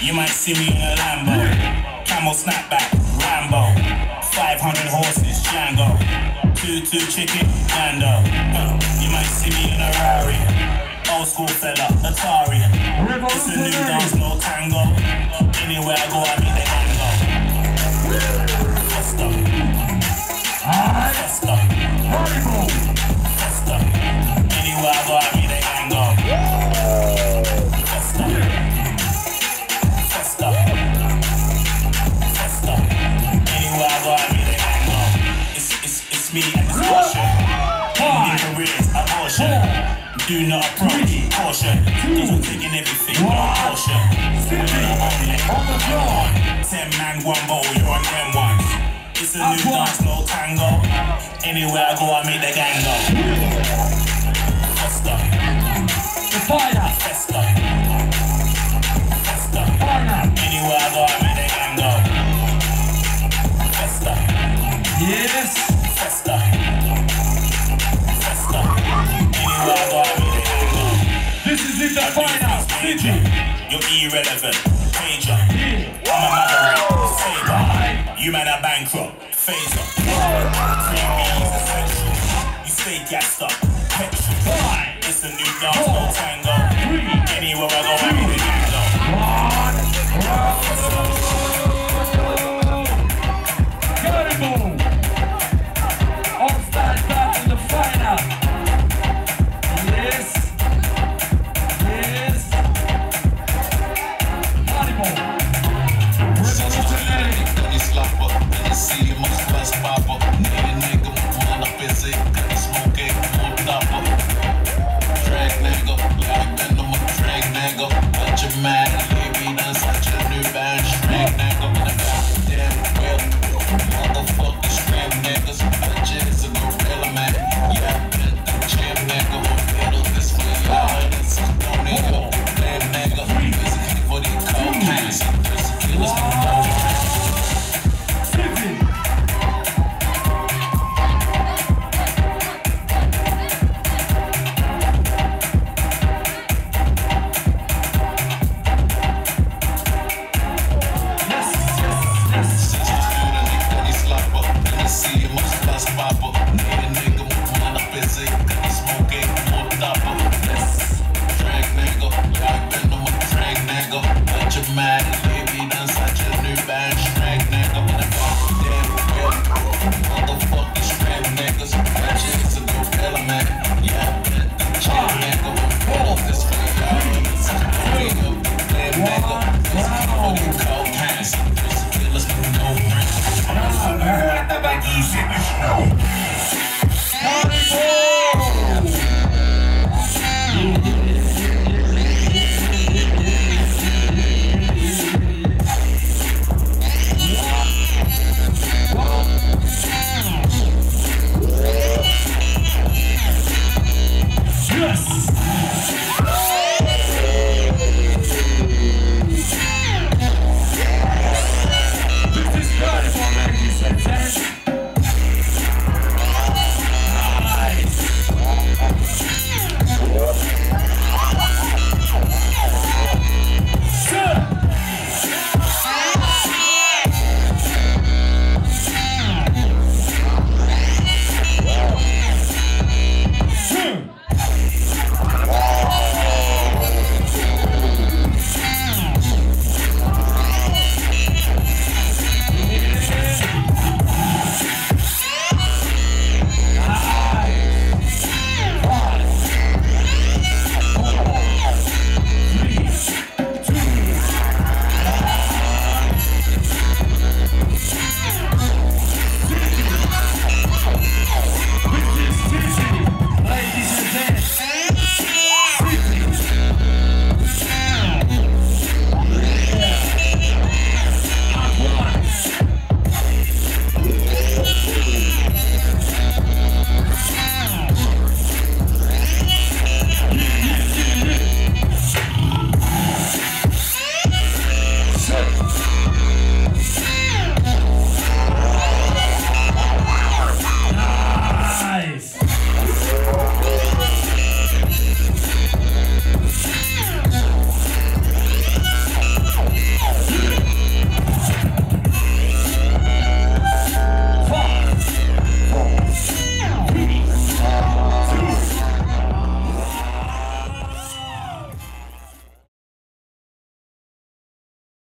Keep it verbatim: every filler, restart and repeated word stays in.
You might see me in a Lambo, camel snapback, Rambo, five hundred horses, Django, two two chicken, Nando. Uh, you might see me in a Rari, old school fella, Atari. It's a new dance, no tango. Anywhere I go, I meet the tango. Festa, Festa, Festa. Anywhere I go, I meet the tango. Festa, Festa, Festa. Anywhere I go, I meet the tango. It's it's it's me and this Porsche. Ending careers, abortion. Do not approach, caution. Cause we're taking everything, no caution. Ten man, one bowl, you're on them ones. It's a new dance, no tango. Anywhere I go, I meet the gang go. Festa, Festa, Festa. Anywhere I go, I meet the gang go. Festa, yes, Festa, Festa. Anywhere I go, I meet the gang go. This is it, the final city. You're irrelevant, major. I'm a maverick, saber. You man are bankrupt, phaser. Three B's essential. You stay gassed up, petrol. It's a new dance, no tango. Anywhere I go,